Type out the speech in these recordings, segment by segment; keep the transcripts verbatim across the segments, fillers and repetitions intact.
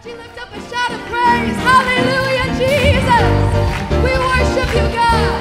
you lift up a shout of praise? Hallelujah, Jesus. We worship you, God.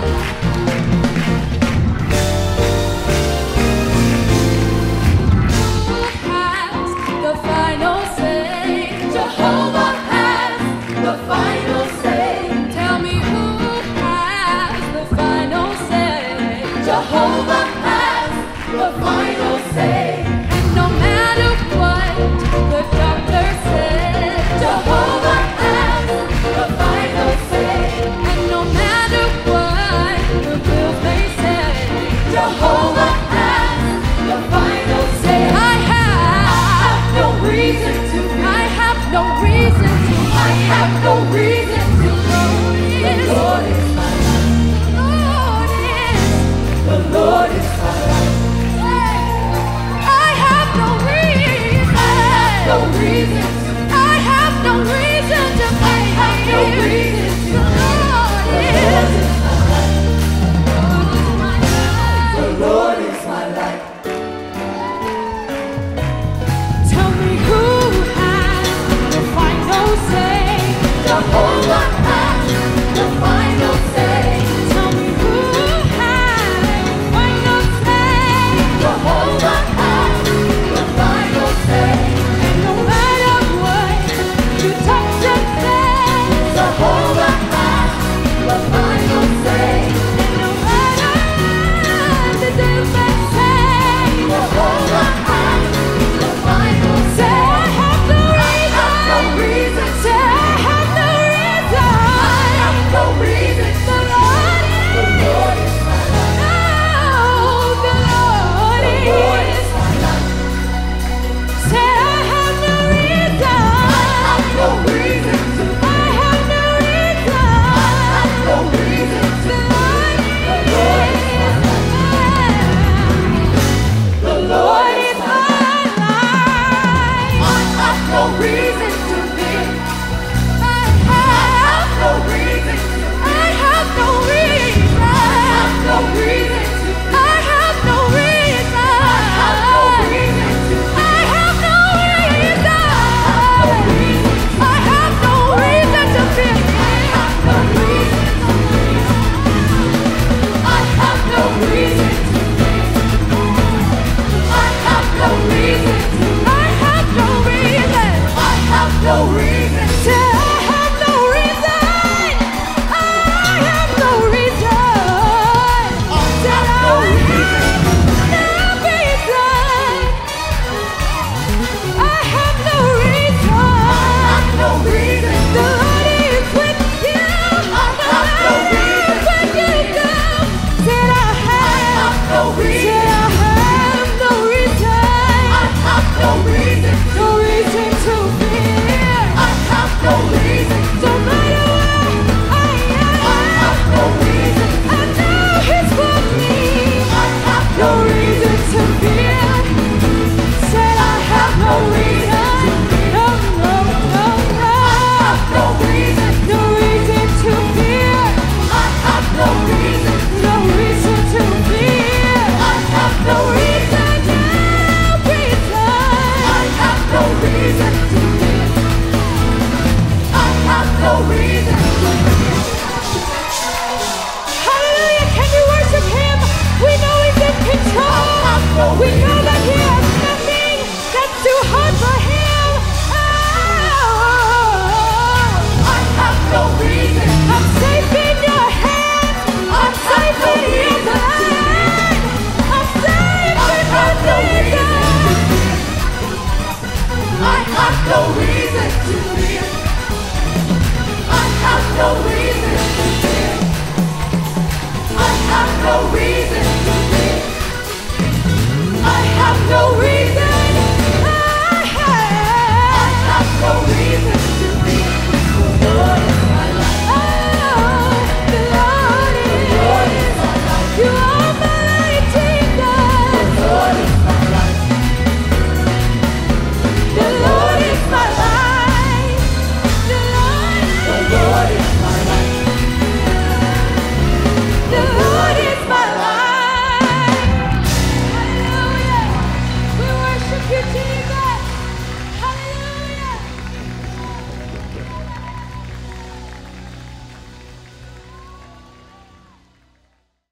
Who has the final say? Jehovah has the final say. Tell me who has the final say? Jehovah has the final say. And no matter what the doctor says, Jehovah has the final say. And no matter what the bills may say, Jehovah has the final say. I have no reason to be. I have no reason to. I have no reason to know. The Lord is my life. The Lord is. The Lord is my life. I have no reason. I have no reason to. I have no reason to. I have no reason to. The Lord is. The Lord is my life. Tell me who has the final say. Jehovah has the final say. Tell me who has the final say. Jehovah has the final say. And no matter what you touch and say, Jehovah has the final say. And no matter what the devil may say, Jehovah has the final say. I have no reason. Say I have no reason. I have no reason. The Lord is. The Lord is my life. Oh, the Lord is. Say I have no reason. I have no reason to. I have no reason. I have no reason to. The Lord is. The Lord is my life. I have no reason to fear. I have no reason. I have no reason. I have no reason to. I have no reason. I have no reason to. I have no reason. I have no reason to fear. I have no reason. I have no reason to fear. I have no reason. I have no reason. I have no reason. Say I have no reason. I have no reason. Say I have no reason. I have no reason. I have no reason. The Lord is with you. I have no reason. When you go, say I have no reason. Say I have no reason. I have no reason. No reason to fear. I have no reason. No matter what I am. I have no reason. I know He's with me. I have no reason to fear. Said I have no reason. No, no, no, no. I have no reason. No reason to fear. I have no reason. No reason to fear. I have no reason. No reason. I have no reason to fear. I have no reason to fear. Hallelujah! Can you worship Him? We know He's in control. We know that He has nothing that's too hard for Him. Oh, I have no reason. I'm safe in Your hands. I'm safe in Your plan. I'm safe in Your reason. I have no reason to fear. I have no reason to fear. I have no reason to fear. I have no reason.